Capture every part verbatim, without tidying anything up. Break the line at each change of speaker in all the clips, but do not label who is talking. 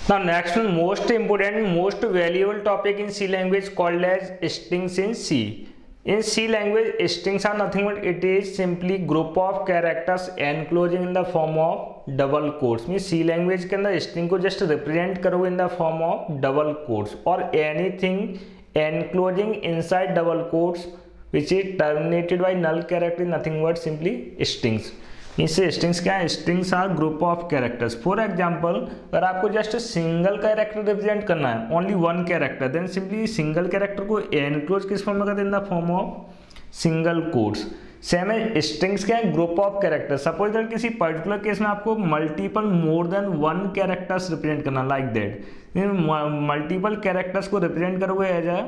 Now next one, most important, most valuable topic in C language called as strings in C. In C language, strings are nothing but it is simply group of characters enclosing in the form of double quotes. Mean C language के अंदर string को just represent करोगे in the form of double quotes or anything enclosing inside double quotes which is terminated by null character, nothing but simply strings. इससे strings क्या है? Strings are group of characters. For example, अगर आपको just single character represent करना है, only one character, then simply single character को enclose किस form में करते हैं? In the form of single quotes. Same है स्ट्रिंग्स क्या है? Group of character. Suppose that किसी पर्टिकुलर केस में आपको multiple more than one characters represent करना, लाइक दैट मल्टीपल कैरेक्टर्स को रिप्रेजेंट करोगे as a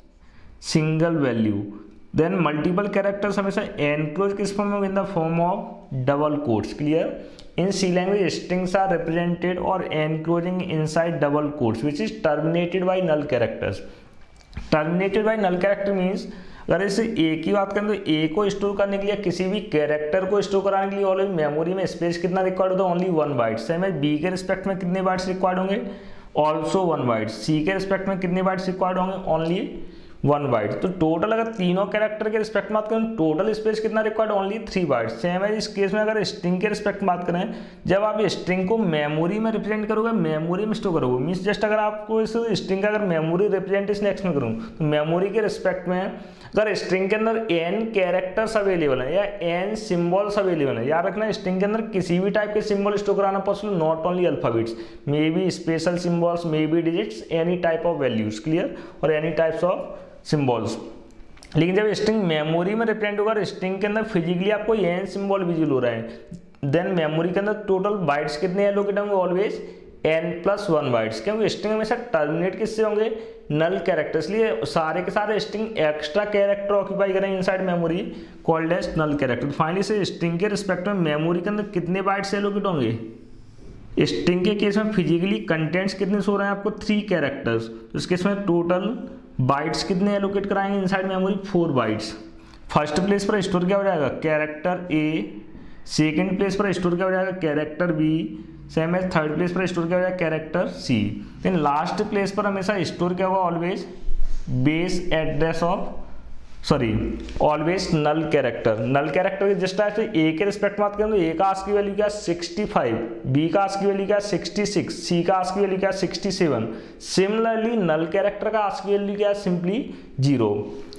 single value. Then multiple characters हमेशा एनक्लोज किस फॉर्म में? In the form of double quotes. Clear? In C language strings are represented और enclosing inside double quotes which is terminated by null characters. Terminated by null character means अगर इसे ए की बात करें तो ए को स्टोर करने के लिए, किसी भी कैरेक्टर को स्टोर कराने के लिए ऑलरेडी मेमोरी में स्पेस कितना रिक्वायर्ड होता है? Only one byte. सेम है बी के रिस्पेक्ट में कितने बाइट्स रिक्वायर्ड होंगे? Also one byte. सी के रिस्पेक्ट में कितने बाइट्स रिक्वायर्ड होंगे? Only one byte. तो टोटल अगर तीनों कैरेक्टर के रिस्पेक्ट में बात करें, टोटल स्पेस कितना required? Only three byte. Same है इस केस में अगर स्ट्रिंग के रिस्पेक्ट में बात करें, जब आप स्ट्रिंग को मेमोरी में रिप्रेजेंट करोगे, मेमोरी में स्टोर करोगे, मीन्स जस्ट अगर आपको इस स्ट्रिंग का अगर मेमोरी रिप्रेजेंटेशन एक्स में करूँ तो मेमोरी के रिस्पेक्ट में अगर स्ट्रिंग के अंदर एन कैरेक्टर्स अवेलेबल है या एन सिम्बॉल्स अवेलेबल है, याद रखना स्ट्रिंग के अंदर किसी भी टाइप के सिम्बॉल स्टोर कराना possible, not only alphabets, may be special symbols, may be digits, any type of values. Clear? और एनी टाइप्स ऑफ सिम्बॉल्स. लेकिन जब स्ट्रिंग मेमोरी में रिप्रेजेंट होगा, स्ट्रिंग के अंदर फिजिकली आपको एन सिंबल विजुअल हो रहा है, देन मेमोरी के अंदर टोटल बाइट्स कितने एलोकेट होंगे? Always N plus one bytes. क्योंकि स्ट्रिंग हमेशा टर्मिनेट किससे होंगे? Null characters. लिए सारे के सारे स्ट्रिंग एक्स्ट्रा कैरेक्टर ऑक्यूपाई करेंगे inside memory, called as null character. Finally से स्ट्रिंग के रिस्पेक्ट में मेमोरी के अंदर कितने बाइट्स एलोकेट होंगे? स्ट्रिंग के केस में फिजिकली कंटेंट्स कितने सो रहे हैं आपको? Three characters. तो इस केस में टोटल बाइट्स कितने एलोकेट कराएंगे inside memory? Four bytes. First place पर स्टोर क्या हो जाएगा? कैरेक्टर ए. सेकंड प्लेस पर स्टोर क्या हो जाएगा? Character B. सेम है थर्ड प्लेस पर स्टोर क्या हो जाएगा? कैरेक्टर सी. देन लास्ट प्लेस पर हमेशा स्टोर क्या होगा? Always base address of sorry always null character. Null character just ऐसे ए के रिस्पेक्ट बात करें तो ए का आस्क की वैल्यू क्या? Sixty five. बी का आस्क की वैल्यू क्या? Sixty six. सी का आस्क की वैल्यू क्या? Sixty seven. Similarly null character का आस्क की वैल्यू क्या? Simply zero.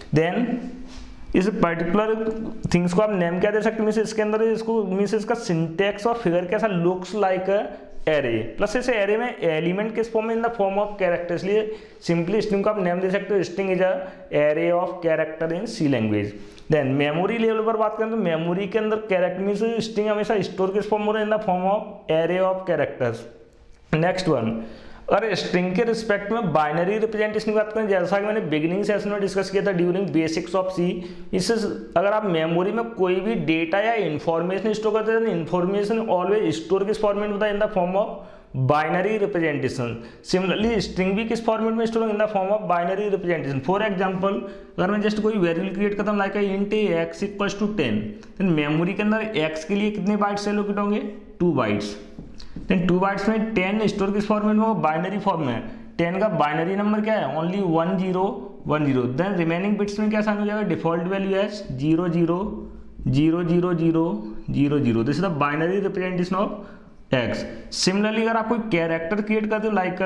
देन इस पर्टिकुलर थिंग्स को आप नेम क्या दे सकते हैं? इसके अंदर इसको मीन्स इसका सिंटेक्स और फिगर कैसा लुक्स लाइक एरे, प्लस इस एरे में एलिमेंट किस फॉर्म में? In the form of character. इसलिए सिंपली स्ट्रिंग को आप नेम दे सकते हो, string is a array of character in C language. Then memory level पर बात करें तो मेमोरी के अंदर कैरेक्टर मीन्स स्ट्रिंग हमेशा स्टोर किस फॉर्म हो रहा है? In the form of array of characters. Next one, अगर स्ट्रिंग के रिस्पेक्ट में बाइनरी रिप्रेजेंटेशन की बात करें, जैसा कि मैंने बिगिनिंग सेशन में डिस्कस किया था ड्यूरिंग बेसिक्स ऑफ सी, इससे अगर आप मेमोरी में कोई भी डेटा या इन्फॉर्मेशन स्टोर करते हैं, इन्फॉर्मेशन ऑलवेज स्टोर किस फॉर्मेट में होता है? In the form of binary representation. Similarly string भी किस फॉर्मेट में store in the form of binary representation. For example, अगर मैं जस्ट कोई वेरिएबल क्रिएट करता हूं like int X equals to ten, then memory के अंदर एक्स के लिए कितने बाइट्स एलोकेट होंगे? Two bytes. Then two bytes में टेन स्टोर किस फॉर्मेट में हो? बाइनरी फॉर्म में. टेन का बाइनरी नंबर क्या है? Only one zero one zero. Then remaining bits में क्या साइन हो जाएगा? Default value as zero zero zero zero zero zero zero. This is the binary representation of X. Similarly अगर आप कोई कैरेक्टर क्रिएट करते हो like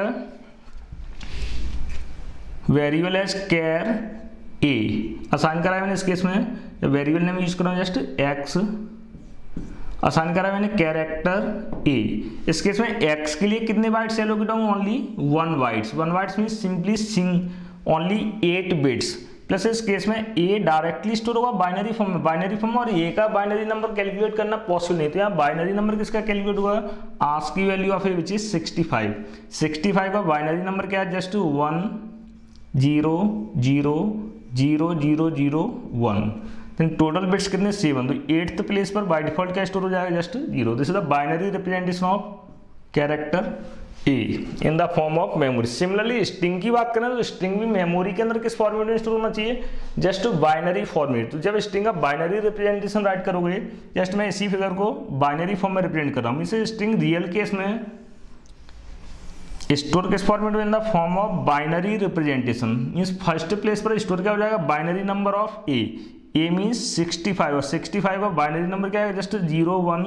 variable as char A, assign करा है मैंने इस केस में, वेरिएबल नेम यूज कर रहा हूँ जस्ट एक्स, आसान करा मैंने कैरेक्टर ए. इस केस में एक्स के लिए कितने बाइट्स एलोकेट होंगे? Only one bytes. One bytes mean simply sing only eight bits. Plus इस केस में ए डायरेक्टली स्टोर होगा बाइनरी फॉर्म में, बाइनरी फॉर्म और ए का बाइनरी नंबर कैलकुलेट करना पॉसिबल नहीं. तो यहाँ बाइनरी नंबर किसका कैलकुलेट होगा? आस्क की value of A which is sixty five. Sixty five का बाइनरी नंबर क्या है? Just one zero zero zero zero zero one. Total bits कितने? सेवन. तो एट्थ प्लेस पर बाय डिफॉल्ट क्या स्टोर हो जाएगा? Just zero. This is the binary representation of character A in the form of memory. Similarly string की बात करें तो स्ट्रिंग भी मेमोरी के अंदर किस फॉर्मेट में स्टोर होना चाहिए? Just binary format. तो जब स्ट्रिंग का बाइनरी रिप्रेजेंटेशन राइट करोगे, जस्ट मैं इसी फिगर को बाइनरी फॉर्म में रिप्रेजेंट कर रहा हूँ. इसे स्ट्रिंग रियल केस में स्टोर किस फॉर्मेट में, in the form of binary representation, means first place पर स्टोर क्या हो जाएगा, binary number of A, A means sixty five, और सिक्सटी फाइव का बाइनरी नंबर क्या है, just zero one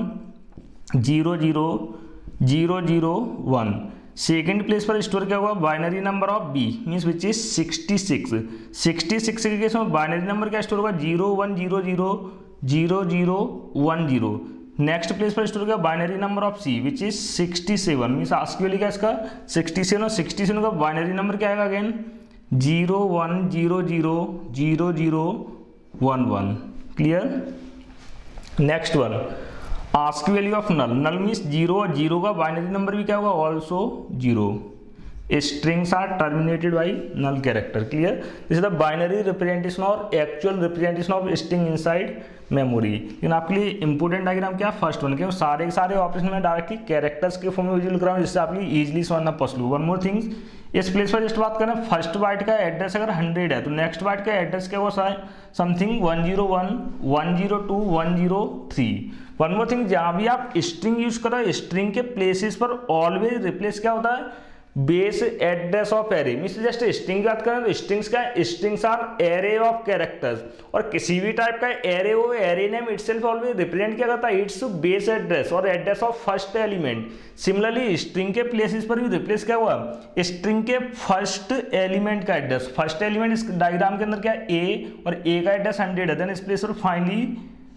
zero zero zero zero one. Second place पर store क्या हुआ, binary number of B means which is sixty six, sixty six के case में binary number क्या स्टोर होगा, zero one zero zero zero zero one zero. Next place पर store किया binary number of C which is sixty seven, means ASCII वाली क्या इसका sixty seven, और सिक्सटी सेवन का बाइनरी नंबर क्या आएगा again zero one zero zero zero zero one one. Clear. Next one ASCII value of null, null means zero, और zero का binary number भी क्या होगा also zero. Strings are terminated by null character. Clear. This is the binary representation और actual representation of string inside memory. लेकिन आपके लिए important diagram क्या फर्स्ट वन, क्योंकि सारे के सारे ऑपरेशन में डायरेक्टली कैरेक्टर्स के फॉर्म में विजुअल कराऊं जिससे आपके इजीली समझना पॉसिबल। वन मोर थिंग्स, इस प्लेस पर जस्ट बात करें फर्स्ट बाइट का एड्रेस अगर हंड्रेड है तो नेक्स्ट बाइट का एड्रेस क्या हुआ something one zero one one zero two one zero three. One more thing, जहां भी आप स्ट्रिंग यूज कर रहे हो स्ट्रिंग के प्लेसेस पर ऑलवेज रिप्लेस क्या होता है, base address of array. Means just string की बात करें तो स्ट्रिंग्स का strings are array of characters, और किसी भी टाइप का एरे हो array name itself always represent क्या करता है, इट्स बेस एड्रेस और address of first element. Similarly string के प्लेसेस पर भी रिप्लेस क्या हुआ, स्ट्रिंग के फर्स्ट एलिमेंट का एड्रेस। फर्स्ट एलिमेंट इस डायग्राम के अंदर क्या है ए, और ए का एड्रेस हंड्रेड है, देन इस प्लेस पर फाइनली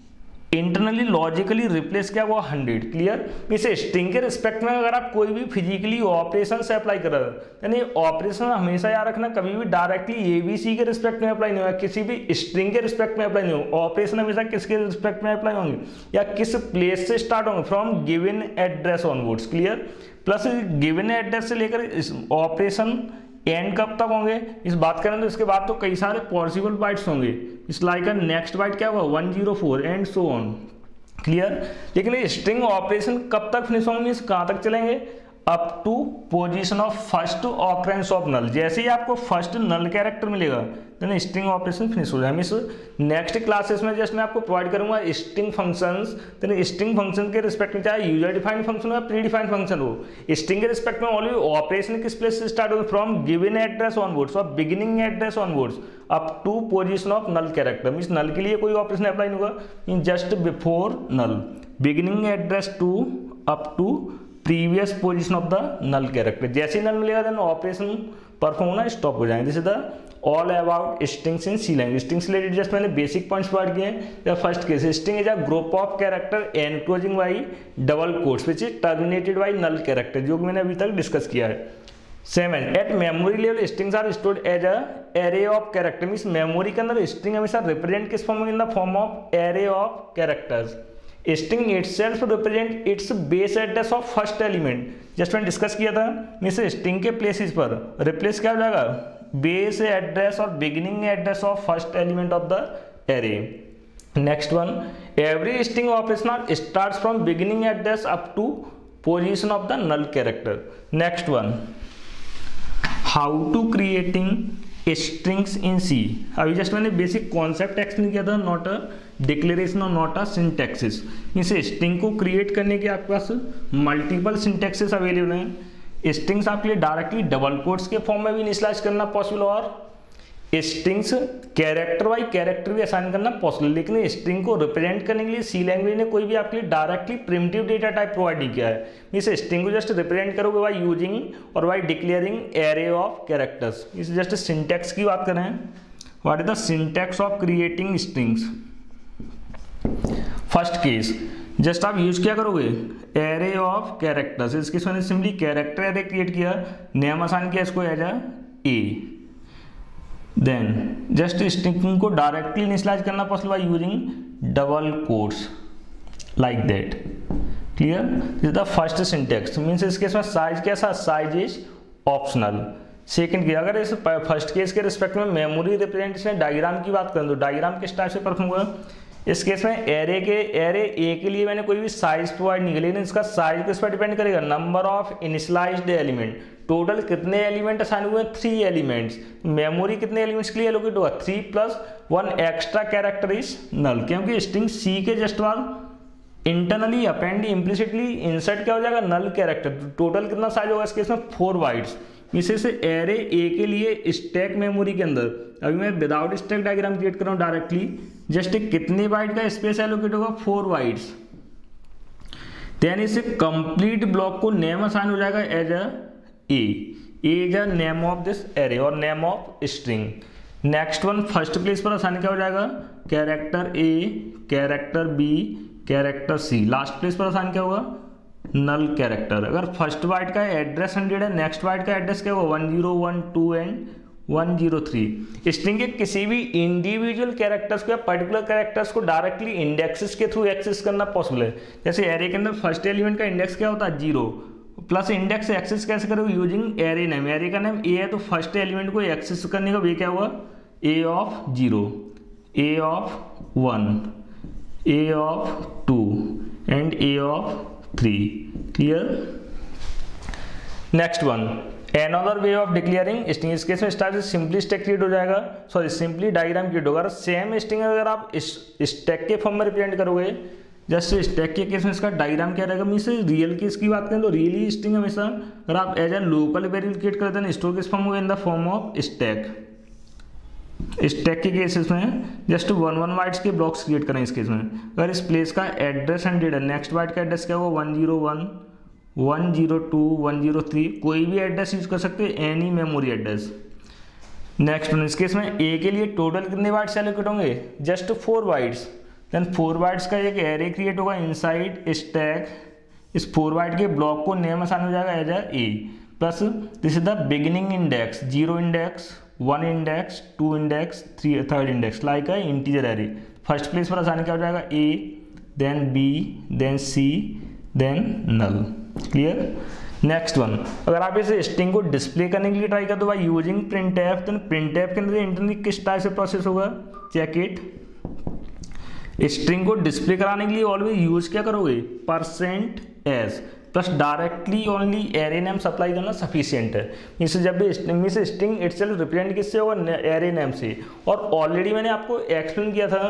इंटरनली लॉजिकली रिप्लेस क्या हुआ हंड्रेड। क्लियर। इसे स्ट्रिंग के रिस्पेक्ट में अगर आप कोई भी फिजिकली ऑपरेशन से अप्लाई कर रहे हो, यानी ऑपरेशन हमेशा याद रखना कभी भी डायरेक्टली एबीसी के रिस्पेक्ट में अप्लाई नहीं होगा, किसी भी स्ट्रिंग के रिस्पेक्ट में अप्लाई नहीं होगा। ऑपरेशन हमेशा किसके रिस्पेक्ट में अप्लाई होंगे, या किस प्लेस से स्टार्ट होंगे, from given address onwards. Clear. Plus given address से लेकर ऑपरेशन एंड कब तक होंगे, इस बात करें तो इसके बाद तो कई सारे पॉसिबल बाइट्स होंगे। इस लाइक नेक्स्ट बाइट क्या हुआ one zero four and so on. Clear. लेकिन ये स्ट्रिंग ऑपरेशन कब तक फिनिश होंगे, कहां तक चलेंगे, up to position of first occurrence of null. जैसे ही आपको फर्स्ट नल कैरेक्टर मिलेगा देन स्ट्रिंग ऑपरेशन फिनिश हो जाए। मीन्स नेक्स्ट क्लासेस में जस्ट मैं आपको प्रोवाइड करूंगा string functions, then string function के रिस्पेक्ट में चाहे यूजर डिफाइंड फंक्शन हो या प्री डिफाइंड फंक्शन हो, स्ट्रिंग के रिस्पेक्ट में ऑलवेज ऑपरेशन किस प्लेस से स्टार्ट होगा, फ्रॉम गिवन एड्रेस ऑनवर्ड्स और beginning address onwards up to position of null character. Means null के लिए कोई ऑपरेशन अप्लाई नहीं होगा, in just before null, beginning address to up to previous position of the null character. जैसे ही null मिलेगा then operation perform होना stop हो जाएंगे। This is the all about strings in C language. Strings से related just मैंने basic points provide किए हैं। First case, string is a group of character enclosing by double quotes which is terminated by null character, जो मैंने अभी तक discuss किया है। Seven, eight memory level strings are stored as a array of character. Means memory के अंदर string हमेशा represent किस फॉर्म में, in the form of array of characters. String itself represent its base address of first element. Just मैंने discuss किया था, means string के places पर रिप्लेस क्या हो जाएगा, बेस एड्रेस और beginning address of first element of the array. Next one, every string operation starts from beginning address up to position of the null character. Next one, how to creating strings in C. अभी just मैंने basic concept explain किया था, not a declaration और not a syntaxes. इसे string को create करने के आपके पास मल्टीपल सिंटैक्सिस अवेलेबल हैं। स्ट्रिंग्स आपके लिए डायरेक्टली डबल कोट्स के फॉर्म में भी इनिशियलाइज करना पॉसिबल, और स्ट्रिंग्स कैरेक्टर बाई कैरेक्टर भी असाइन करना पॉसिबल। लेकिन स्ट्रिंग को रिप्रेजेंट करने के लिए सी लैंग्वेज ने कोई भी आपके लिए directly primitive data type provide नहीं किया है। इस स्ट्रिंग को जस्ट रिप्रेजेंट करोगे बाई यूजिंग और by declaring array of characters. इस जस्ट सिंटैक्स की बात करें, what is the syntax of creating strings. First case, just आप यूज क्या करोगे, एरे ऑफ कैरेक्टर्स। इसके मैंने सिंपली कैरेक्टर एरे क्रिएट किया, नेम असाइन किया इसको as a A, then just string को डायरेक्टली इनिशियलाइज करना possible by using double quotes like that. Clear. This is the first syntax. Means इसके इसमें size कैसा, साइज इज ऑप्शनल। सेकंड की, अगर इस फर्स्ट केस के रिस्पेक्ट में मेमोरी रिप्रेजेंटेशन डायग्राम की बात करें तो डायग्राम किस टाइप से परफॉर्म होगा। इस केस में एरे के एरे ए के लिए मैंने कोई भी साइज प्रोवाइड नहीं किया, लेकिन इसका साइज किस पर डिपेंड करेगा, number of initialized element. Total कितने एलिमेंट असाइन हुए हैं, थ्री एलिमेंट्स। मेमोरी कितने एलिमेंट्स के लिए एलोकेट होगा, three plus one extra character is null, क्योंकि स्ट्रिंग सी के जस्ट बाद इंटरनली अपेंड इम्प्लिसिटली इंसर्ट क्या हो जाएगा, नल कैरेक्टर। टोटल कितना साइज होगा इसके इसमें, फोर बाइट्स। इसे से एरे ए के लिए स्टैक मेमोरी के अंदर, अभी मैं विदाउट स्टैक डायग्राम क्रिएट कर रहा हूँ डायरेक्टली, जस्ट कितने बाइट का स्पेस एलोकेट होगा, फोर बाइट्स। देन इसे कंप्लीट ब्लॉक को नेम असाइन हो जाएगा as a A, as a name of this array और name of string. Next one first place पर असाइन क्या हो जाएगा, character A, character B, character C. Last place पर असाइन क्या होगा, नल कैरेक्टर। अगर फर्स्ट बाइट का एड्रेस हंड्रेड है, नेक्स्ट बाइट का एड्रेस क्या होगा, one zero one two and one zero three. String के किसी भी इंडिविजुअल कैरेक्टर्स को या पर्टिकुलर कैरेक्टर्स को डायरेक्टली इंडेक्सेस के थ्रू एक्सेस करना पॉसिबल है। जैसे एरे के अंदर फर्स्ट एलिमेंट का इंडेक्स क्या होता है, जीरो, प्लस इंडेक्स एक्सेस कैसे करोगे, यूजिंग एरे नेम। एरे का नेम ए है तो फर्स्ट एलिमेंट को एक्सेस करने का वे क्या हुआ, A of zero, A of one, A of two and A of three. Clear. Next one, another way of declaring string. इस case में स्टार से सिंपली स्टैक क्रिएट हो जाएगा, सॉरी सिंपली डायग्राम क्रिएट होगा। Same string अगर आप इस stack के फॉर्म में रिप्रेजेंट करोगे, जस्ट स्टैक के केस में इसका डायग्राम क्या रहेगा, मीन्स रियल केस की बात करें तो रियली स्ट्रिंग हमेशा अगर आप as a local variable create करते हैं, स्टोर केस फॉर्म होगा in the form of stack. Stack के केसेस में जस्ट वन वन बाइट्स के ब्लॉक्स क्रिएट करें। इस केस में अगर इस प्लेस का एड्रेस हंड्रेड है, नेक्स्ट बाइट का एड्रेस क्या होगा, one zero one, one zero two, one zero three, कोई भी एड्रेस यूज कर सकते हैं, any memory address. Next one, इस केस में ए के लिए टोटल कितने बाइट्स एलोकेट होंगे, just four bytes. Then four bytes का एक एरे क्रिएट होगा इनसाइड स्टैक। इस फोर बाइट के ब्लॉक को नेम असाइन हो जाएगा as A, plus this is the beginning index, zero index, one index, two index, three third index, like a integer array. First place पर assign क्या हो जाएगा, A, then B, then C, then null. Clear. Next one, अगर आप इस string को display करने के लिए ट्राई कर दो by using printf, then printf के अंदर इंटरनली किस टाइप से प्रोसेस होगा, चेक इट। स्ट्रिंग को डिस्प्ले कराने के लिए ऑलवेज यूज क्या करोगे, percent S plus directly only array name supply करना सफिशिएंट है। इससे जब भी स्ट्रिंग से स्ट्रिंग इटसेल्फ रिप्रेजेंट किससे होगा, एरे नेम से। और ऑलरेडी मैंने आपको एक्सप्लेन किया था,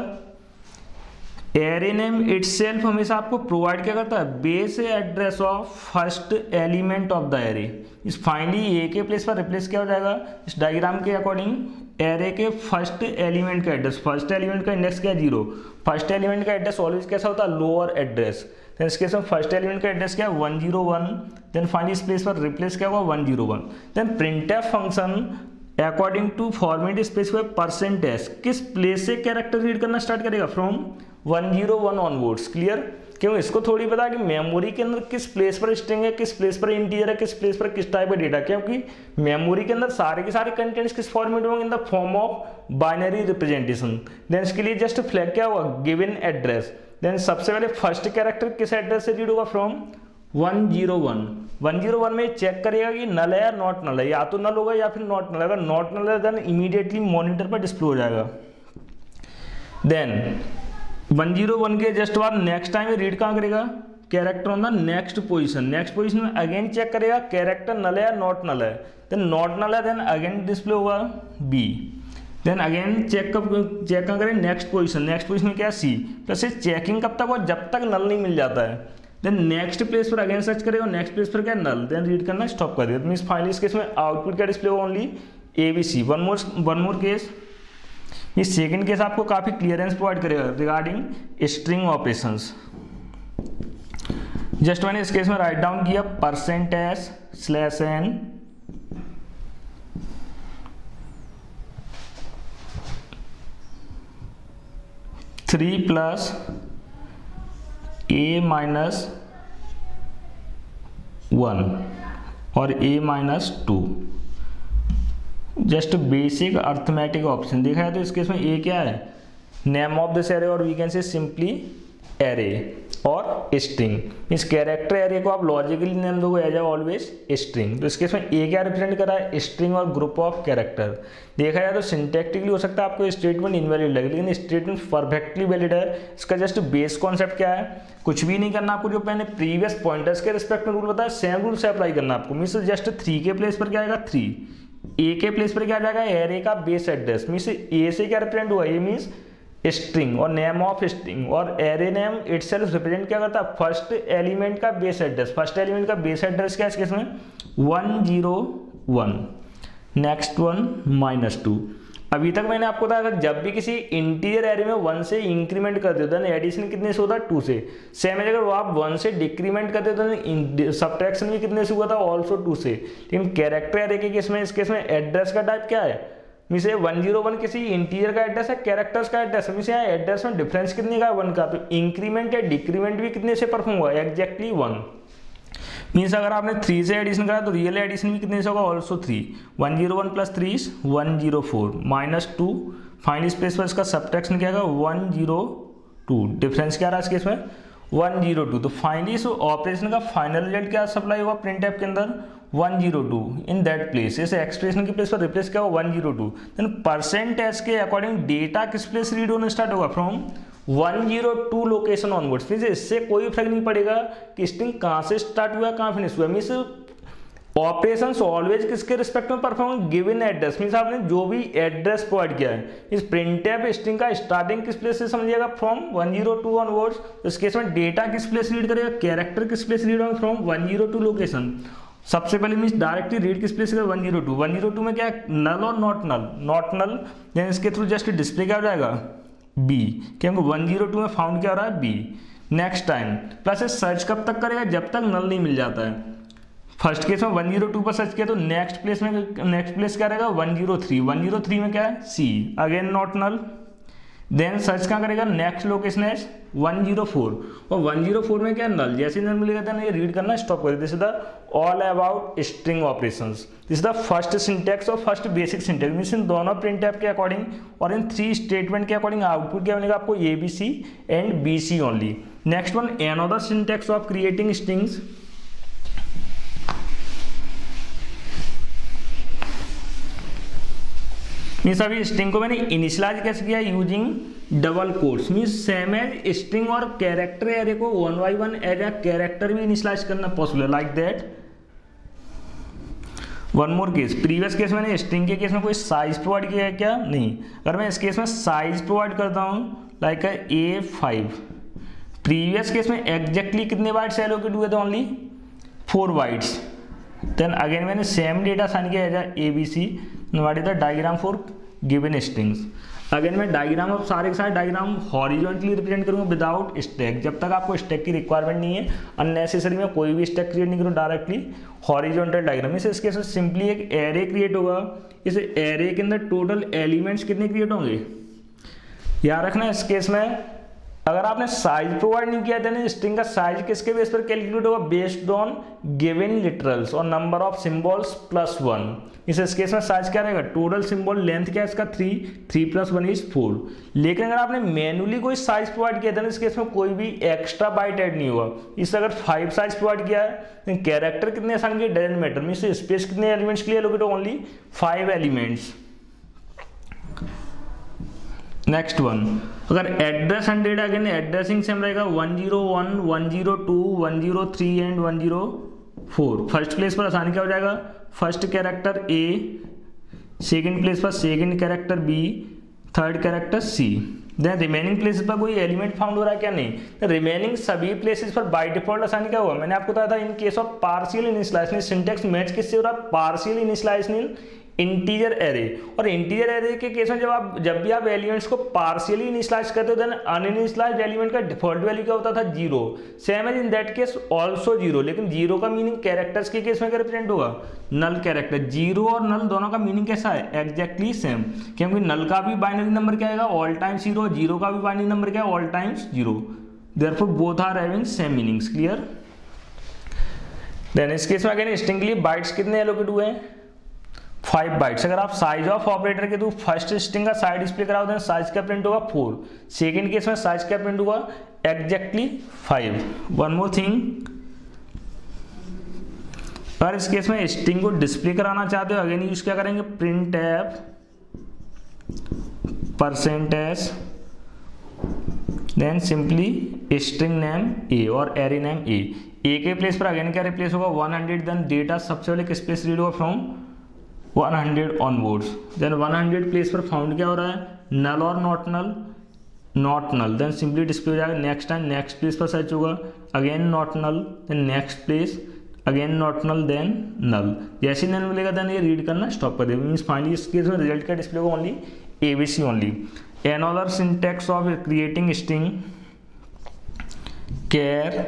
एरे नेम इटसेल्फ हमेशा आपको प्रोवाइड क्या करता है, base address of first element of the array. इस फाइनली ए के प्लेस पर रिप्लेस क्या हो जाएगा, इस डायग्राम के अकॉर्डिंग एरे के फर्स्ट एलिमेंट का एड्रेस। फर्स्ट एलिमेंट का इंडेक्स क्या है, जीरो। फर्स्ट एलिमेंट का एड्रेस ऑलवेज कैसा होता है, लोअर एड्रेस। देन इस केस में फर्स्ट एलिमेंट का एड्रेस क्या है, one zero one. Then finally इस प्लेस पर रिप्लेस क्या होगा, one zero one. Then printf function according to format specified percent S किस प्लेस से कैरेक्टर रीड करना स्टार्ट करेगा, from one zero one onwards. Clear. क्यों, इसको थोड़ी पता है कि मेमोरी के अंदर किस प्लेस पर स्ट्रिंग है, किस प्लेस पर इंटीजर है, किस प्लेस पर किस टाइप का डेटा। क्योंकि मेमोरी के अंदर सारे के सारे कंटेंट्स किस फॉर्मेट में होंगे, in the form of binary representation. Then इसके लिए जस्ट फ्लैग क्या होगा, गिवन एड्रेस। देन सबसे पहले फर्स्ट कैरेक्टर किस एड्रेस से रीड होगा, from one zero one. One zero one में चेक करेगा कि नल है या नॉट नल है, या तो नल होगा या फिर नॉट नल। अगर नॉट नल है देन इमीडिएटली मॉनिटर पर डिस्प्ले हो जाएगा। देन वन जीरो वन के जस्ट बाद नेक्स्ट टाइम रीड कहाँ करेगा, character on the next position. Next position में अगेन चेक करेगा कैरेक्टर नल है या नॉट नल है। देन नॉट नल है देन अगेन डिस्प्ले होगा बी। देन अगेन चेक कब चेक कहाँ करें, नेक्स्ट पोजीशन। नेक्स्ट पोजीशन में क्या, सी। प्लस ये चेकिंग कब तक हुआ, जब तक नल नहीं मिल जाता है। देन नेक्स्ट प्लेस पर अगेन सर्च करेगा, नेक्स्ट प्लेस पर क्या, नल। देन रीड करना स्टॉप कर दिया। मीन्स फाइनली इस केस में आउटपुट क्या डिस्प्ले होगा, only A B C. One more one more case, ये सेकंड केस आपको काफी क्लियरेंस प्रोवाइड करेगा रिगार्डिंग स्ट्रिंग ऑपरेशंस। जस्ट मैंने इस केस में राइट डाउन किया percent S slash N three plus A minus one और ए minus two. Just basic arithmetic option देखा है तो इस केस में ए क्या है, नेम ऑफ दिस एरे और we can say simply array और स्ट्रिंग। इस कैरेक्टर एरे को आप लॉजिकली नेम दोगे एज ऑलवेज स्ट्रिंग। तो इस केस में ए क्या रिप्रेजेंट कर रहा है, स्ट्रिंग और ग्रुप ऑफ कैरेक्टर। देखा जाए तो सिंटैक्टिकली हो सकता है आपको स्टेटमेंट इनवैलिड लगे, लेकिन स्टेटमेंट परफेक्टली वैलिड है। इसका जस्ट बेस कॉन्सेप्ट क्या है, कुछ भी नहीं करना आपको, जो मैंने प्रीवियस पॉइंटर्स के रिस्पेक्ट में रूल बताया सेम रूल से अप्लाई करना आपको। मीन्स जस्ट थ्री के प्लेस पर क्या आएगा, थ्री। ए के प्लेस पर क्या आ जाएगा, एरे का बेस एड्रेस। मीन्स ए से क्या रिप्रेजेंट हुआ, ए मीन्स स्ट्रिंग और नेम ऑफ स्ट्रिंग और एरे नेम इटसेल्फ रिप्रेजेंट क्या करता है, फर्स्ट एलिमेंट का बेस एड्रेस। फर्स्ट एलिमेंट का बेस एड्रेस क्या है इस केस में one zero one, next one minus two. अभी तक मैंने आपको बताया था जब भी किसी इंटीजर एरे में वन से इंक्रीमेंट करते हो देन एडिशन कितने से होता है टू से। सेम है अगर वो आप वन से डिक्रीमेंट करते हो तो सब्ट्रैक्शन भी कितने से हुआ था ऑल्सो टू से। लेकिन कैरेक्टर एरे के केस में इस केस में एड्रेस का टाइप क्या है, मीन्स वन जीरो वन किसी इंटीजर का एड्रेस है, कैरेक्टर्स का एड्रेस है, मीन्स यहाँ एड्रेस में डिफरेंस कितने का वन का, तो इंक्रीमेंट या डिक्रीमेंट भी कितने से परफॉर्म हुआ एग्जैक्टली वन। मीन्स अगर आपने थ्री से एडिशन करा तो रियल एडिशन भी कितने से होगा also three. One zero one plus three is one zero four minus two, final space पर इसका सब्ट्रैक्शन क्या होगा वन जीरो टू, डिफरेंस क्या रहा इसके इसमें वन जीरो टू। तो फाइनली इस ऑपरेशन का फाइनल रिजल्ट क्या सप्लाई हुआ प्रिंटफ के अंदर one zero two. In that place इस एक्सप्रेशन की प्लेस पर रिप्लेस क्या होगा one zero two. Then percentage के अकॉर्डिंग डेटा किस प्लेस रीड होना स्टार्ट होगा from one zero two location onwards. Means इससे कोई फर्क नहीं पड़ेगा कि स्ट्रिंग कहाँ से स्टार्ट हुआ कहाँ फिनिश हुआ। मीन्स ऑपरेशंस ऑलवेज किसके रिस्पेक्ट में परफॉर्म गिवन एड्रेस। मीन्स आपने जो भी एड्रेस प्रोवाइड किया है इस प्रिंटफ स्ट्रिंग का स्टार्टिंग किस प्लेस से समझिएगा from one zero two onwards. तो इस केस में डेटा किस प्लेस रीड करेगा, कैरेक्टर किस प्लेस रीड होगा from one zero two location. सबसे पहले मीन्स डायरेक्टली रीड किस प्लेस करेगा one zero two. One zero two में क्या है नल और not null, not null then इसके थ्रू जस्ट डिस्प्ले क्या हो जाएगा बी, क्योंकि वन जीरो टू में फाउंड क्या हो रहा है b. Next time plus search कब तक करेगा जब तक नल नहीं मिल जाता है। फर्स्ट केस में वन जीरो टू पर सर्च किया तो नेक्स्ट प्लेस में नेक्स्ट प्लेस क्या रहेगा one zero three, one zero three में क्या है सी, again not null. Then search कहाँ करेगा नेक्स्ट लोकेशन है वन जीरो फोर और वन जीरो फोर में क्या नल, जैसे नल मिलेगा देन ये रीड करना स्टॉप कर। This is the all about string operations. This is the first syntax और फर्स्ट बेसिक सिंटैक्स। मींस इन दोनों प्रिंटफ के अकॉर्डिंग और इन थ्री स्टेटमेंट के अकॉर्डिंग आउटपुट क्या बनेगा आपको a B c and b c only. Next one another syntax of creating strings. Means अभी स्ट्रिंग को मैंने इनिशियलाइज कैसे किया using double quotes. Means same as string और कैरेक्टर एरे को one by one as a character भी initialise करना possible है like that. One more case, previous case मैंने स्ट्रिंग के केस में कोई साइज प्रोवाइड किया है क्या, नहीं। अगर मैं इस केस में साइज प्रोवाइड करता हूँ like a five, previous case में एग्जैक्टली कितने बाइट्स एलोकेट हुए थे only four bytes. Then again मैंने सेम डेटा साइन किया as a B c, what is the diagram for given strings. Again मैं डायग्राम अब सारे के सारे डायग्राम हॉरिजॉन्टली रिप्रेजेंट करूंगा विदाउट स्टैक। जब तक आपको स्टैक की रिक्वायरमेंट नहीं है अननेसेसरी में कोई भी स्टैक क्रिएट नहीं करूँ, डायरेक्टली हॉरिजॉन्टल डायग्राम। इस इसके साथ सिंपली एक एरे क्रिएट होगा। इस एरे के अंदर टोटल एलिमेंट्स कितने क्रिएट होंगे याद रखना। इस केस में अगर आपने साइज प्रोवाइड नहीं किया था स्ट्रिंग का साइज किसके बेस पर कैलकुलेट होगा बेस्ड ऑन गिवन लिटरल्स और number of symbols plus one. इस केस में साइज क्या रहेगा टोटल सिंबल लेंथ क्या है इसका three, three plus one is four. लेकिन अगर आपने मैनुअली कोई साइज प्रोवाइड किया था ना इस केस में कोई भी एक्स्ट्रा बाइट ऐड नहीं हुआ। इससे अगर फाइव साइज प्रोवाइड किया है तो कैरेक्टर कितने आसान किए डजंट मैटर। मींस स्पेस कितने एलिमेंट्स के लिए locate only five elements. Next one अगर address hundred again addressing same रहेगा one zero one, one zero two, one zero three and one zero four. First place पर आसानी क्या हो जाएगा फर्स्ट कैरेक्टर ए, सेकंड प्लेस पर second character b, third character सी। Then remaining places पर कोई element found हो रहा है क्या, नहीं। रिमेनिंग सभी प्लेसेस पर बाय डिफॉल्ट आसानी क्या हुआ मैंने आपको बताया था in case of partial initialisation syntax match किससे हो रहा है पार्शियल इनिशियलाइजेशन इंटीजर एरे। और इंटीजर एरे के केस में जब आप जब भी आप एलिमेंट्स को पार्शियली इनिशियलाइज करते हो देन अनइनिशियलाइज्ड एलिमेंट का डिफॉल्ट वैल्यू क्या होता था zero. Same as in that case also zero. लेकिन जीरो का मीनिंग कैरेक्टर्स के केस में क्या रिप्रेजेंट होगा नल कैरेक्टर। जीरो और नल दोनों का मीनिंग कैसा है एग्जैक्टली सेम, क्योंकि नल का भी बाइनरी नंबर क्या आएगा ऑल टाइम्स जीरो, जीरो का भी बाइनरी नंबर क्या है all times zero. Therefore both are having same meanings. Clear. Then इस केस में अगेन स्ट्रिंग के लिए बाइट्स कितने एलोकेट हुए हैं फाइव बाइट्स। अगर आप साइज ऑफ ऑपरेटर के थ्रू फर्स्ट स्ट्रिंग का साइज डिस्प्ले कराओ देन साइज का प्रिंट होगा फोर, सेकंड केस में साइज का प्रिंट होगा exactly five. One more thing, अगर इस केस में स्ट्रिंग को डिस्प्ले कराना चाहते हो अगेन यूज क्या करेंगे print f percentage then simply string name a और एरे नेम ए। ए के प्लेस पर अगेन क्या रिप्लेस होगा वन हंड्रेड। देन डेटा सबसे पहले किस प्लेस रीड होगा from one hundred onwards. Then one hundred place पर फाउंड क्या हो रहा है नल और not null. Not null, then simply display हो जाएगा। नेक्स्ट टाइम नेक्स्ट प्लेस पर सर्च होगा, again not null, then next place again not null, then null. जैसे नल मिलेगा देन ये रीड करना स्टॉप कर देगा। मीन्स फाइनली इस केस में रिजल्ट का डिस्प्ले होगा only ABC only. Another syntax of creating string char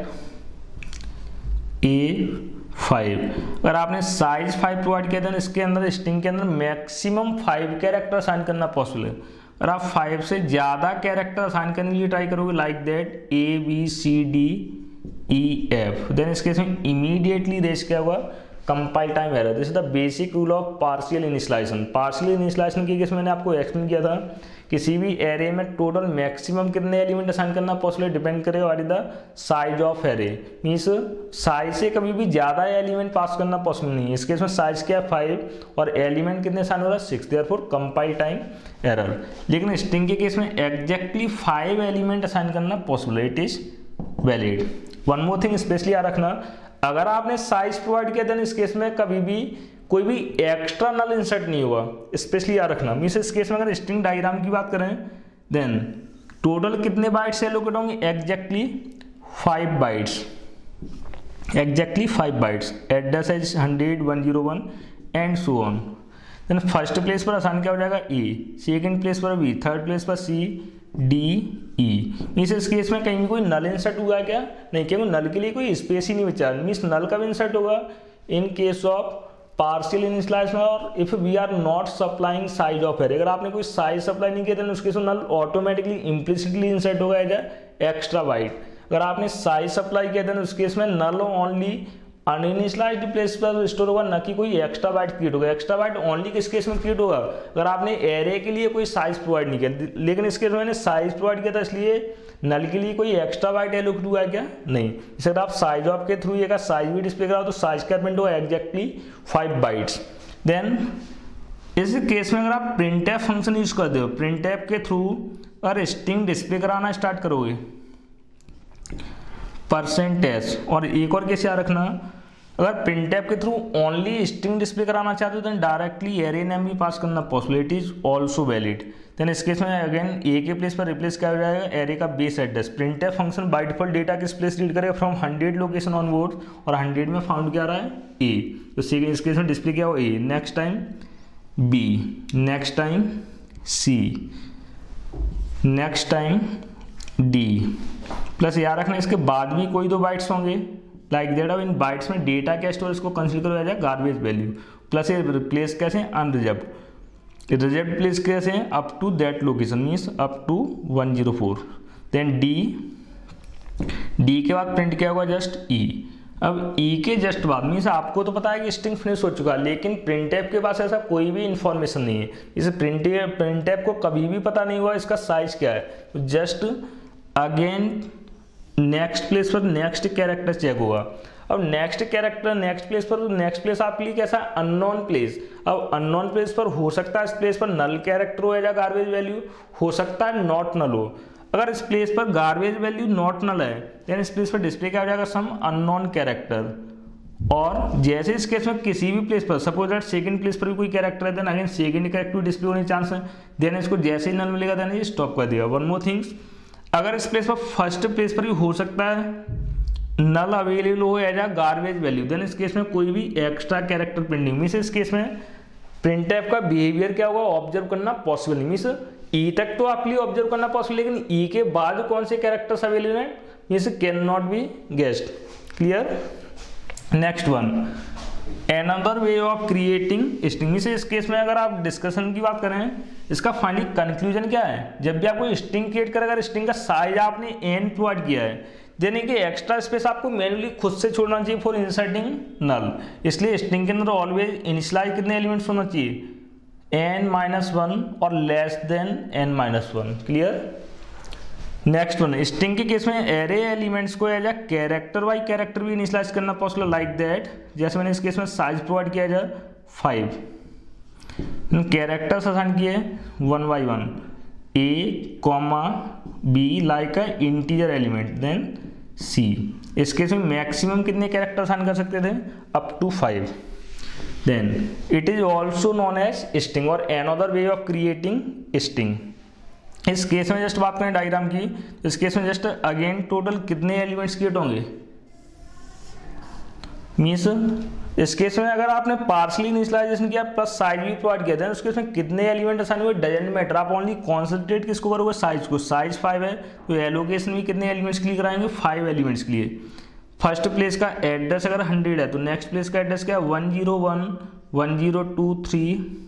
a five. अगर आपने साइज फाइव प्रोवाइड किया था इसके अंदर स्ट्रिंग के अंदर मैक्सिमम फाइव कैरेक्टर असाइन करना पॉसिबल है। अगर आप फाइव से ज़्यादा कैरेक्टर असाइन करने के लिए ट्राई करोगे like that a B c d e f, then इस केस में इमीडिएटली रेज क्या हुआ, compile time error. This is the basic rule of partial initialisation. Partial initialisation के केस मैंने आपको एक्सप्लेन किया था, किसी भी एरे में टोटल मैक्सिमम कितने एलिमेंट असाइन करना पॉसिबल है, डिपेंड करेगा what is the size of array. Means size से कभी भी ज़्यादा एलिमेंट पास करना पॉसिबल नहीं है। इस केस में साइज क्या है फाइव और एलिमेंट कितने असाइन हो रहा है six, therefore compile time error. लेकिन स्ट्रिंग के केस में एग्जैक्टली फाइव एलिमेंट असाइन करना पॉसिबल है, it is valid. One more thing specially याद रखना, अगर आपने साइज प्रोवाइड किया देन इस केस में कभी भी कोई भी एक्स्ट्रा नल इंसर्ट नहीं होगा, स्पेशली याद रखना। मीन्स इस केस में अगर स्ट्रिंग डायग्राम की बात करें देन टोटल कितने बाइट्स एलोकेट होंगे, exactly five bytes, exactly five bytes. Address है hundred one zero one and so on. Then first place पर आसान क्या हो जाएगा ए, सेकेंड प्लेस पर बी, थर्ड प्लेस पर सी डी ई। मीन्स इस केस में कहीं भी कोई नल इंसर्ट हुआ है क्या, नहीं, क्योंकि नल के लिए कोई स्पेस ही नहीं बचा। मीन्स नल कब इंसर्ट होगा, in case of partial initialisation और if we are not supplying size of array. अगर आपने कोई साइज सप्लाई नहीं किया तो उसके नल ऑटोमेटिकली इम्प्लिसिटली इंसर्ट होगा एज एक्स्ट्रा बाइट। अगर आपने साइज सप्लाई किया तो उस केस में नल ओनली अनइनिशियलाइज्ड प्लेस पर स्टोर होगा, ना कि कोई एक्स्ट्रा बाइट क्रिएट होगा। एक्स्ट्रा बाइट ओनली किस केस में क्रिएट होगा, अगर आपने एरे के लिए कोई साइज प्रोवाइड नहीं किया। लेकिन इस केस में मैंने साइज प्रोवाइड किया था, इसलिए नल के लिए कोई एक्स्ट्रा बाइट एलोकेट हुआ है क्या, नहीं। इसे अगर आप साइज ऑफ के थ्रू ये साइज भी डिस्प्ले कराओ तो साइज का प्रिंट होगा एग्जैक्टली फाइव बाइट्स। देन इस केस में अगर आप प्रिंट एफ फंक्शन यूज कर दो, प्रिंट एफ के थ्रू अगर स्ट्रिंग डिस्प्ले कराना स्टार्ट करोगे परसेंटेज, और एक और केस याद रखना, अगर प्रिंटफ के थ्रू ओनली स्ट्रिंग डिस्प्ले कराना चाहते हो देन डायरेक्टली एरे नेम भी पास करना possible, it is also valid. Then इस केस में अगेन ए के प्लेस पर रिप्लेस किया जाएगा एरे का base address. Printf function by default data किस प्लेस रीड करेगा, फ्रॉम हंड्रेड लोकेशन ऑनवर्ड, और हंड्रेड में फाउंड क्या रहा है ए, तो इस केस में डिस्प्ले किया हो a, next time b, next time c, next time d, plus याद रखना इसके बाद भी कोई दो बाइट्स होंगे लाइक दैट। अब इन बाइट्स में डेटा क्या स्टोर इसको कंसीडर किया जाए गार्बेज वैल्यू, प्लस ये रिप्लेस कैसे अनरिजर्व्ड, रिजर्व्ड प्लेस कैसे हैं up to that location, means up to one zero four. Then D, D के बाद प्रिंट क्या होगा जस्ट ई। अब ई के जस्ट बाद मीन्स आपको तो पता है कि स्ट्रिंग फिनिश हो चुका है, लेकिन प्रिंटफ के पास ऐसा कोई भी इंफॉर्मेशन नहीं है। इसे प्रिंट प्रिंटफ को कभी भी पता नहीं हुआ इसका साइज क्या है, तो जस्ट अगेन नेक्स्ट प्लेस पर नेक्स्ट कैरेक्टर चेक होगा। अब नेक्स्ट कैरेक्टर नेक्स्ट प्लेस पर, नेक्स्ट प्लेस आपके लिए कैसा अननोन प्लेस। अब अननोन प्लेस पर हो सकता है इस प्लेस पर नल कैरेक्टर हो या गार्बेज वैल्यू, हो सकता है नॉट नल हो। अगर इस प्लेस पर गार्बेज वैल्यू नॉट नल है देन इस प्लेस पर डिस्प्ले क्या हो जाएगा सम अननोन कैरेक्टर। और जैसे इस केस में किसी भी प्लेस पर सपोज दैट सेकंड प्लेस पर भी कोई कैरेक्टर है then again second character display होने चांस है, देन इसको जैसे ही नल मिलेगा देन ये स्टॉप कर देगा। वन मोर थिंग्स, अगर इस प्लेस पर फर्स्ट प्लेस पर भी हो सकता है नल अवेलेबल हो as a garbage value, then इस केस में कोई भी एक्स्ट्रा कैरेक्टर प्रिंटिंग मीन्स इस केस में प्रिंटफ का बिहेवियर क्या होगा ऑब्जर्व करना पॉसिबल नहीं। मीन्स ई तक तो आपके लिए ऑब्जर्व करना पॉसिबल, लेकिन ई के बाद कौन से कैरेक्टर्स अवेलेबल हैं means can not be guessed. Clear. Next one, another way of creating string. इस केस में अगर आप डिस्कशन की बात करें इसका फाइनली कंक्लूजन क्या है, जब भी आप कोई स्ट्रिंग क्रिएट करें अगर स्ट्रिंग का साइज आपने एन प्रोवाइड किया है देने के एक्स्ट्रा स्पेस आपको मैन्युअली खुद से छोड़ना चाहिए फॉर इंसर्टिंग नल। इसलिए स्ट्रिंग के अंदर ऑलवेज इनिशियलाइज कितने एलिमेंट्स होना चाहिए एन माइनस वन और less than N minus one. Clear. Next one, string के केस में एरे एलिमेंट्स को as a character by character भी इनिशियलाइज करना पॉसिबल लाइक दैट। जैसे मैंने इस केस में साइज प्रोवाइड किया जाए फाइव, कैरेक्टर्स असाइन किए one by one, A comma B like a integer element, then C. इस केस में मैक्सिमम कितने कैरेक्टर असाइन कर सकते थे up to five. Then it is also known as string और another way of creating string. इस case में just बात करें डायग्राम की, तो इस केस में जस्ट अगेन टोटल कितने एलिमेंट्स क्रिएट होंगे, मीन्स इस केस में अगर आपने पार्शली इनिशियलाइजेशन किया प्लस साइज भी प्रोवाइड किया था, उसके उसमें कितने एलिमेंट असाइन हुए डजंट मैटर, आप ओनली कॉन्सेंट्रेट किसको करोगे, साइज को। साइज फाइव है तो एलोकेशन भी कितने एलिमेंट्स के लिए कराएंगे, फाइव एलिमेंट्स के लिए। फर्स्ट प्लेस का एड्रेस अगर हंड्रेड है तो नेक्स्ट प्लेस का एड्रेस क्या है, one zero one, one zero two, three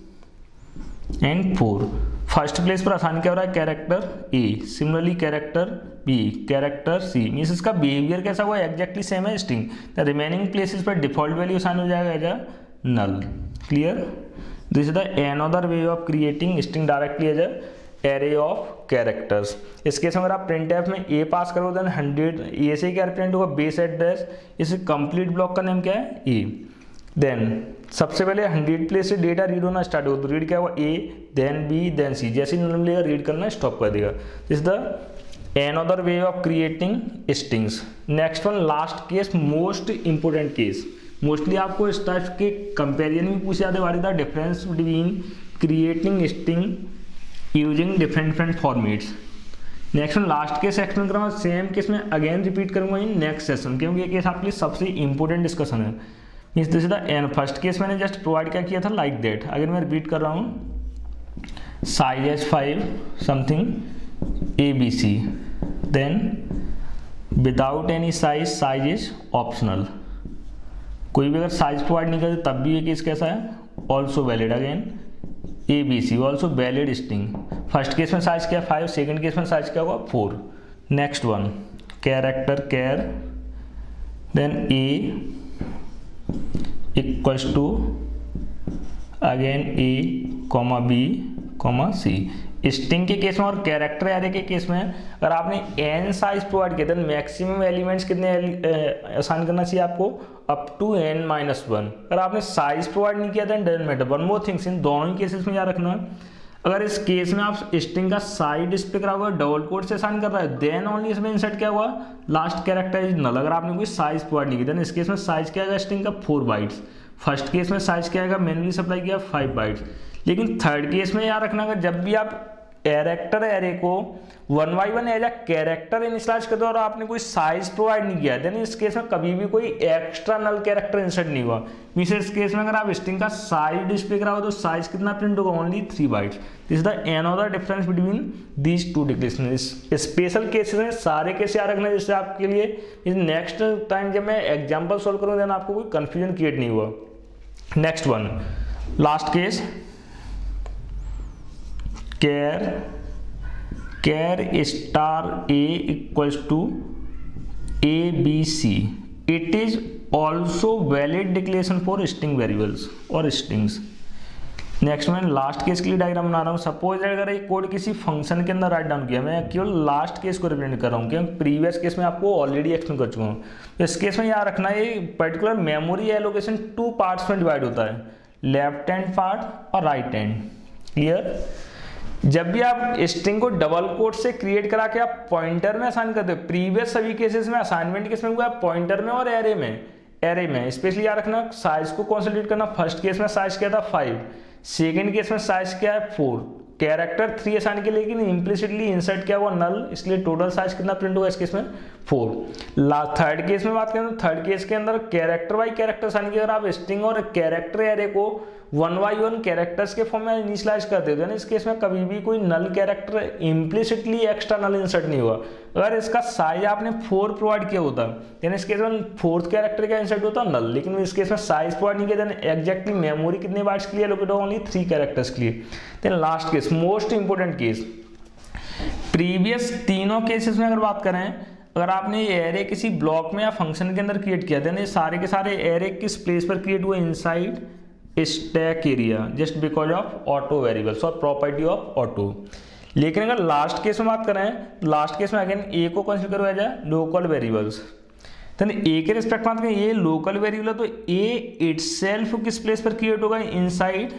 and four. First place पर आसान क्या हो रहा है, character A, similarly character B, character C, means इसका बिहेवियर कैसा हुआ, एग्जैक्टली सेम है स्ट्रिंग। द रिमेनिंग प्लेसेस पर डिफॉल्ट वैल्यू आसान हो जाएगा as a null. Clear, this is the another way of creating string directly as a array of characters. इस case में अगर आप प्रिंट एफ में ए पास करो देन हंड्रेड, ए से क्या रिप्रेजेंट होगा, बेस एड्रेस, इस कंप्लीट ब्लॉक का नेम क्या है, ए। देन सबसे पहले हंड्रेड प्लेस से डेटा रीड होना स्टार्ट होगा, तो रीड क्या हुआ, A then B then C, जैसे ही नंबर लेगा रीड करना स्टॉप कर देगा। This is the another way of creating strings. Next one last case, most important case, mostly आपको इस टाइप के कंपेरिजन में पूछे जाते वाले the difference between creating string using different different formats. Next one last case explain करूँगा, same case में again repeat करूँगा इन नेक्स्ट सेशन, क्योंकि ये केस आपके लिए सबसे इंपॉर्टेंट डिस्कशन है। Means this is the end. First case मैंने जस्ट प्रोवाइड क्या किया था, लाइक दैट। अगर मैं रिपीट कर रहा हूँ, size as five something A B C, then without any size, size is optional. कोई भी अगर साइज प्रोवाइड नहीं करे तब भी ये केस कैसा है, also valid. Again A B C also valid string. First case में साइज क्या है, फाइव, सेकेंड केस में साइज क्या होगा, four. Next one character char, then A equals to again A comma B comma C. String के case में और character array के केस में अगर आपने एन साइज प्रोवाइड किया तो मैक्सिमम एलिमेंट्स कितने असाइन करना चाहिए आपको, up to N minus one. अगर आपने साइज प्रोवाइड नहीं किया था doesn't matter. One more things, इन दोनों ही केसेस में याद रखना, अगर इस केस में आप स्ट्रिंग का साइज डिस्प्ले करा हुआ डबल कोट से असाइन कर रहा है देन ओनली इसमें इंसर्ट क्या हुआ, लास्ट कैरेक्टर इज नल। अगर आपने कोई साइज प्रोवाइड नहीं किया इस केस में साइज क्या आएगा स्ट्रिंग का, फोर बाइट्स। फर्स्ट केस में साइज क्या आएगा, मैनुअली सप्लाई किया फाइव बाइट्स। लेकिन थर्ड केस में याद रखना, अगर जब भी आप कैरेक्टर एरे को one by one as a character initialise करते हो और आपने कोई साइज प्रोवाइड नहीं किया देन इस केस में कभी भी कोई एक्स्ट्रा नल कैरेक्टर इंसर्ट नहीं हुआ। मींस इस केस में अगर आप स्ट्रिंग का साइज डिस्प्ले कराओ तो साइज कितना प्रिंट होगा, only three bytes. This is the another difference between these two declaration. Special cases में सारे केस याद रखना जिससे आपके लिए नेक्स्ट टाइम जब मैं एग्जाम्पल सोल्व करूँ देन आपको कोई कंफ्यूजन क्रिएट नहीं हुआ। Next one last case, char char star A equals to A B C. It is also valid declaration for string variables और स्ट्रिंग्स। नेक्स्ट मैं लास्ट केस के लिए डायग्राम बना रहा हूँ। सपोज अगर ये कोड किसी फंक्शन के अंदर राइट डाउन किया, मैं केवल लास्ट केस को रिप्रेजेंट कर रहा हूँ क्योंकि प्रीवियस केस में आपको ऑलरेडी एक्सप्लेन कर चुका हूँ। तो इस केस में याद रखना ये particular memory allocation two parts में डिवाइड होता है, लेफ्ट हैंड पार्ट और राइट हैंड। क्लियर, जब भी आप स्ट्रिंग को डबल कोट से क्रिएट करा के आप पॉइंटर में असाइन करते हो, प्रीवियस सभी केसेस में असाइनमेंट केस में हुआ पॉइंटर में और एरे में एरे में स्पेशली याद रखना साइज को कॉन्सेंट्रेट करना। फर्स्ट केस में साइज क्या था फाइव, सेकेंड केस में साइज क्या है फोर, कैरेक्टर थ्री असाइन के लेकिन इम्प्लिसिटली इंसर्ट क्या हुआ नल, इसलिए टोटल साइज कितना प्रिंट होगा इस केस में फोर। थर्ड केस में बात करें तो थर्ड केस के अंदर कैरेक्टर बाई कैरेक्टर असाइन किया, अगर आप स्ट्रिंग और कैरेक्टर एरे को वन बाई वन कैरेक्टर्स के फॉर्म में इनिशियलाइज करते थे, इस केस में कभी भी कोई null character implicitly extra null insert नहीं हुआ। अगर इसका साइज आपने फोर प्रोवाइड किया होता देन इस केस में फोर्थ कैरेक्टर का इंसर्ट होता नल, लेकिन इस केस में साइज प्रोवाइड नहीं किया देन एग्जैक्टली मेमोरी कितने बाइट्स के लिए लोकेट होगा, ओनली थ्री कैरेक्टर्स के लिए। Then last case most important case, previous तीनों केसेस में अगर बात करें, अगर आपने ये एरे किसी ब्लॉक में या फंक्शन के अंदर क्रिएट किया देन ये सारे के सारे एरे किस प्लेस पर क्रिएट हुए, inside stack area, just because of auto variables और प्रॉपर्टी ऑफ ऑटो। लेकिन अगर लास्ट केस में बात करें, लास्ट केस में अगेन ए को कंसीडर करो एज अ लोकल वेरिएबल्स, तो ए के रिस्पेक्ट में बात करें ये लोकल वेरिएबल है तो ए इटसेल्फ किस प्लेस पर क्रिएट होगा, इनसाइड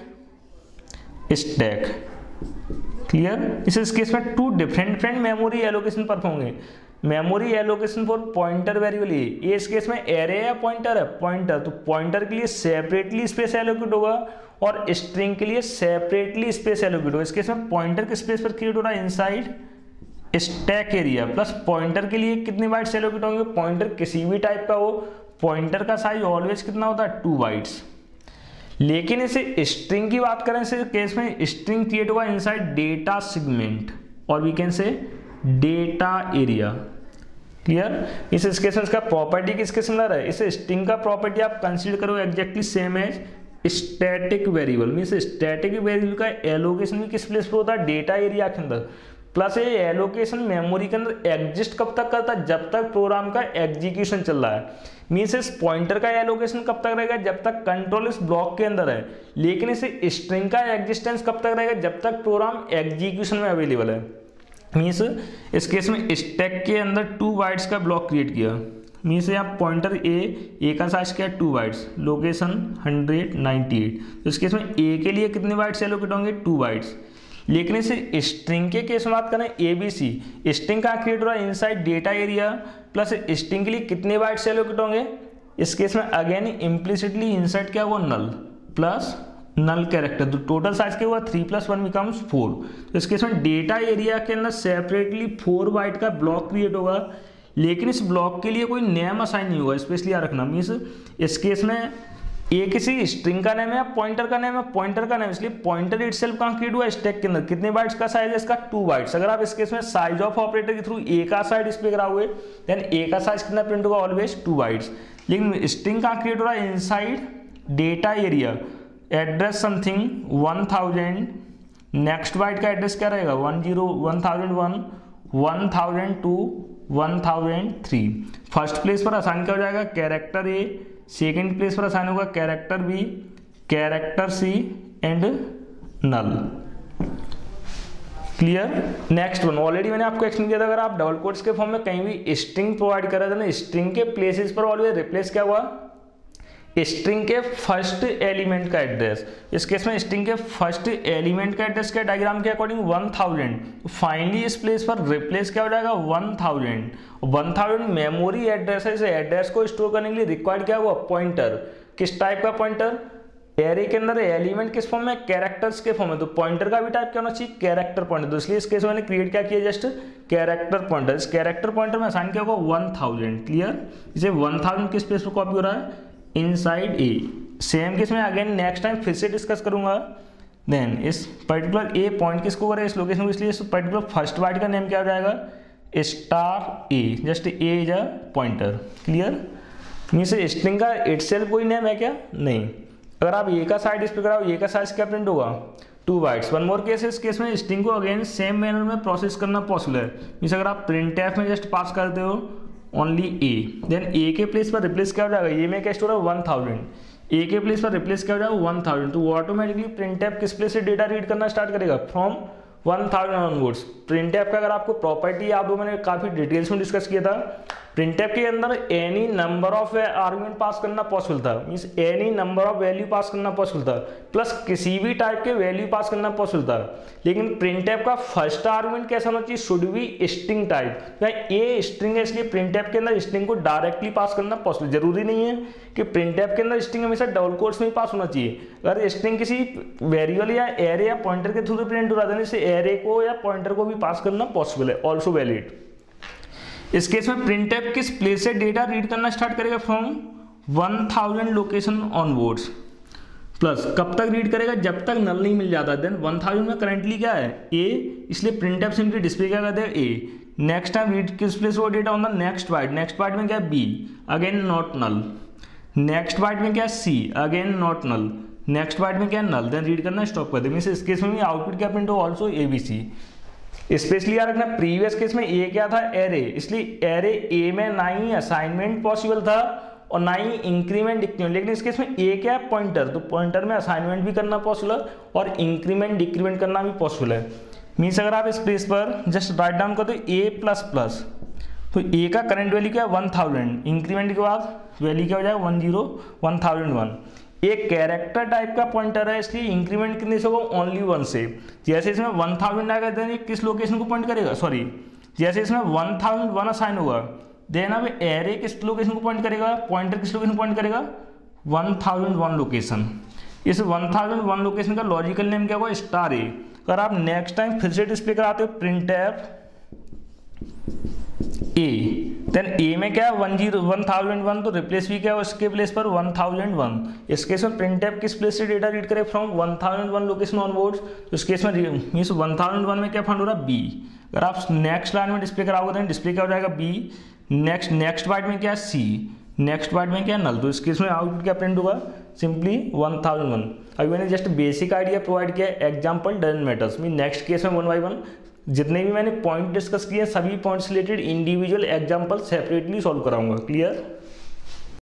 स्टैक। क्लियर, इस केस में two different different memory allocation पर होंगे। Memory allocation for pointer variable A, ये इस केस में एरे या पॉइंटर है, पॉइंटर, तो पॉइंटर के लिए सेपरेटली स्पेस एलोकेट होगा और स्ट्रिंग के लिए सेपरेटली स्पेस एलोकेट होगा। इस केस में पॉइंटर के स्पेस पर क्रिएट हो रहा है inside stack area, plus pointer के लिए कितने बाइट्स एलोकेट होंगे, पॉइंटर किसी भी टाइप का हो, पॉइंटर का साइज ऑलवेज कितना होता है, टू बाइट्स। लेकिन इसे स्ट्रिंग की बात करें, इस केस में स्ट्रिंग क्रिएट होगा इनसाइड डेटा सेगमेंट और we can say data area. Clear? इस केस में इसका प्रॉपर्टी किसके सिमिलर है, इस स्ट्रिंग का प्रॉपर्टी आप कंसीडर करो exactly same as static variable, means static variable का एलोकेशन भी किस प्लेस पर होता है, डेटा एरिया के अंदर, प्लस ये एलोकेशन मेमोरी के अंदर एग्जिस्ट कब तक करता है, जब तक प्रोग्राम का एग्जीक्यूशन चल रहा है। मींस इस पॉइंटर का एलोकेशन कब तक रहेगा, जब तक कंट्रोल इस ब्लॉक के अंदर है, लेकिन इसे स्ट्रिंग का एग्जिस्टेंस कब तक रहेगा, जब तक प्रोग्राम एग्जीक्यूशन में अवेलेबल है। मींस इस केस में स्टैक के अंदर टू बाइट्स का ब्लॉक क्रिएट किया, मीन्स यहाँ पॉइंटर ए, ए का साइज क्या है, two bytes, location hundred ninety eight, तो इस केस में ए के लिए कितने बाइट्स एलोकेट होंगे, टू बाइट्स। लेकिन इसे स्ट्रिंग के केस में बात करें ए बी सी, स्ट्रिंग का क्रिएट हो रहा है inside data area, plus string के लिए कितने बाइट्स एलोकेट होंगे, इस केस में अगेन इम्प्लिसिटली इनसाइड क्या हुआ, नल प्लस नल कैरेक्टर, तो टोटल साइज क्या हुआ, three plus one becomes four. तो इस केस में डेटा एरिया के अंदर सेपरेटली फोर बाइट का ब्लॉक क्रिएट होगा, लेकिन इस ब्लॉक के लिए कोई नेम असाइन नहीं होगा, स्पेशली याद रखना। मीन्स इस केस में ये किसी स्ट्रिंग का नेम है या पॉइंटर का नेम है, पॉइंटर का नेम, इसलिए पॉइंटर इटसेल्फ कहां क्रिएट हुआ, स्टैक के अंदर। कितने बाइट्स का साइज है इसका, टू बाइट्स। अगर आप इस केस में साइज ऑफ ऑपरेटर के थ्रू ए का साइज डिस्प्ले कराओगे देन ए का साइज कितना प्रिंट होगा, ऑलवेज टू बाइट्स। लेकिन स्ट्रिंग कहां क्रिएट हो रहा है, inside data area, address something one thousand, next byte का एड्रेस क्या रहेगा, one zero one thousand one, one thousand two, one thousand three. First place पर असाइन क्या हो जाएगा, कैरेक्टर ए, सेकेंड प्लेस पर असाइन होगा character B, character C and null. Clear? Next one, already मैंने आपको एक्सप्लेन किया था, अगर आप डबल कोट्स के फॉर्म में कहीं भी स्ट्रिंग प्रोवाइड कर रहे थे ना, स्ट्रिंग के प्लेसेस पर ऑलवेज रिप्लेस क्या हुआ, स्ट्रिंग के फर्स्ट एलिमेंट का एड्रेस। इस केस में स्ट्रिंग के फर्स्ट एलिमेंट का एड्रेस क्या, डायग्राम के अकॉर्डिंग वन थाउजेंड, फाइनली इस प्लेस पर रिप्लेस क्या हो जाएगा, one thousand. One thousand memory address है, इस एड्रेस को स्टोर करने के लिए रिक्वायर्ड क्या हुआ, पॉइंटर। किस टाइप का पॉइंटर, एरे के अंदर एलिमेंट किस फॉर्म में, कैरेक्टर्स के फॉर्म में, तो पॉइंटर का भी टाइप क्या होना चाहिए, कैरेक्टर पॉइंटर। तो इसलिए इस केस में मैंने क्रिएट क्या किया, जस्ट कैरेक्टर पॉइंटर। इस कैरेक्टर पॉइंटर में असाइन क्या होगा, वन थाउजेंड। क्लियर? इसे वन थाउजेंड किस प्लेस पर कॉपी हो रहा है, इनसाइड ए। सेम केस में अगेन नेक्स्ट टाइम फिर से डिस्कस करूंगा। देन इस पर्टिकुलर ए पॉइंट किसको करे, इस लोकेशन को, इसलिए इस पर्टिकुलर फर्स्ट बाइट का नेम क्या हो जाएगा, star A, just A is a pointer. Clear? Means string का इटसेल्फ कोई नेम है क्या, नहीं। अगर आप ए का साइज डिस्प्ले कराओ, ए का साइज क्या प्रिंट होगा, two bytes. One more case, इस केस में स्ट्रिंग को अगेन सेम मैनर में प्रोसेस करना पॉसिबल है। मीन्स अगर आप प्रिंट एफ में जस्ट पास करते हो ओनली ए, देन ए के प्लेस पर रिप्लेस क्या हो जाएगा, ए में क्या स्टोर है, वन थाउजेंड, ए के प्लेस पर रिप्लेस क्या हो जाएगा, वन थाउजेंड। तो वो ऑटोमेटिकली प्रिंट एफ किस प्लेस से डेटा रीड करना स्टार्ट करेगा, from one thousand onwards. Print f का अगर आपको प्रॉपर्टी याद हो, मैंने काफी डिटेल्स में डिस्कस किया था। प्रिंट एफ के अंदर any number of argument pass करना पॉसिबल था, means any number of value pass करना पॉसिबल था, प्लस किसी भी टाइप के वैल्यू पास करना पॉसिबल था। लेकिन प्रिंट एफ का फर्स्ट आर्गुमेंट कैसा होना चाहिए, शुड बी स्ट्रिंग टाइप। ये स्ट्रिंग है, इसलिए प्रिंट एफ के अंदर स्ट्रिंग को डायरेक्टली पास करना पॉसिबल। जरूरी नहीं है कि प्रिंट एफ के अंदर स्ट्रिंग हमेशा डबल कोट्स में ही पास होना चाहिए। अगर स्ट्रिंग किसी वेरिएबल या एरे या पॉइंटर के थ्रू प्रिंट हो रहा है, एरे को या पॉइंटर को भी पास करना पॉसिबल है, ऑल्सो वैलिड। इस केस में प्रिंट एफ किस प्लेस से डेटा रीड करना स्टार्ट करेगा, from one thousand location onwards. Plus कब तक रीड करेगा, जब तक नल नहीं मिल जाता। देन वन थाउजेंड में करंटली क्या है, ए, इसलिए प्रिंट एफ सिंपली डिस्प्ले क्या करते हैं, ए। नेक्स्ट टाइम रीड किस प्लेस वो data on the next byte, next byte में क्या है, B, again not null. Next byte में क्या है, सी, again not null. Next byte में क्या है, नल। देन रीड करना स्टॉप कर दे। मींस इस केस में भी आउटपुट क्या प्रिंट हो, also A B C. Specially याद रखना, प्रीवियस केस में ए क्या था, एरे, इसलिए एरे ए में ना ही असाइनमेंट पॉसिबल था और ना ही इंक्रीमेंट डिक्रीमेंट। लेकिन इस केस में ए क्या है, पॉइंटर, तो पॉइंटर में असाइनमेंट भी करना पॉसिबल है और इंक्रीमेंट डिक्रीमेंट करना भी पॉसिबल है। मीन्स अगर आप इस प्लेस पर जस्ट राइट डाउन कर दो ए प्लस प्लस, तो ए का करंट वैल्यू क्या है, वन थाउजेंड, इंक्रीमेंट के बाद वैल्यू क्या हो जाएगा, one zero one thousand one. एक कैरेक्टर टाइप का पॉइंटर है, इसलिए इंक्रीमेंट कितने से होगा, ओनली वन से। जैसे इसमें वन थाउजेंड आएगा, देन किस लोकेशन को पॉइंट करेगा, सॉरी जैसे इसमें वन थाउजेंड वन असाइन हुआ, देन अब एरे किस लोकेशन को पॉइंट करेगा, पॉइंटर किस लोकेशन पॉइंट करेगा, वन थाउजेंड वन लोकेशन। इस वन थाउजेंड वन लोकेशन का लॉजिकल नेम क्या होगा, स्टार ए। अगर आप नेक्स्ट टाइम फिर से डिस्प्ले कराते हो print f A, then A में क्या है one zero one thousand one, तो रिप्लेस भी क्या है उसके प्लेस पर वन थाउजेंड वन। इस केस में प्रिंट एफ किस प्लेस से डेटा रीड करे, from one thousand one location onwards. तो इस केस में मीन्स वन थाउजेंड वन में क्या फाइंड हो रहा है, बी। अगर आप नेक्स्ट लाइन में डिस्प्ले कराओगे तो डिस्प्ले क्या हो जाएगा, बी। नेक्स्ट नेक्स्ट बाइट में क्या है, सी। नेक्स्ट बाइट में क्या है, नल। तो इस केस में आउटपुट क्या प्रिंट होगा, सिंपली वन थाउजेंड वन। अभी मैंने जस्ट बेसिक आइडिया प्रोवाइड किया है, example doesn't matters. Mean next case में वन बाई वन जितने भी मैंने पॉइंट डिस्कस किए सभी points related individual example separately solve कराऊंगा। क्लियर।